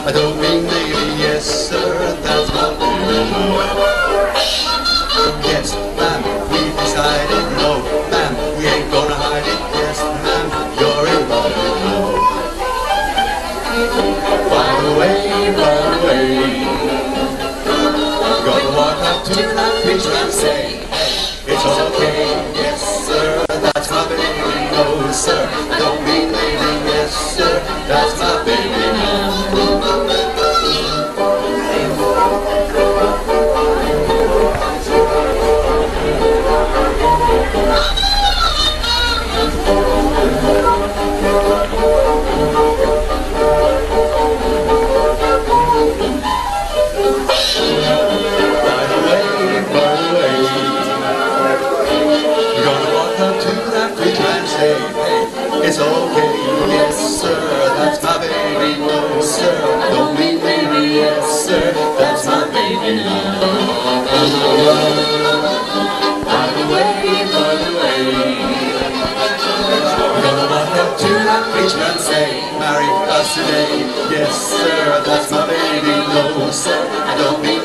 I don't mean maybe, yes sir, that's my baby. Yes, ma'am, we've decided, no, ma'am, we ain't gonna hide it. Yes, ma'am, you're invited now. By the way, gonna walk up to that preacher and say, it's okay, yes sir, that's my baby. No sir, I don't mean maybe, yes sir, that's my baby now. It's okay, yes sir, that's my baby. No sir, don't mean maybe, yes sir, that's my baby now. By the way, we're gonna walk up to that preacher and say, marry us today. Yes sir, that's my baby. No sir, I don't mean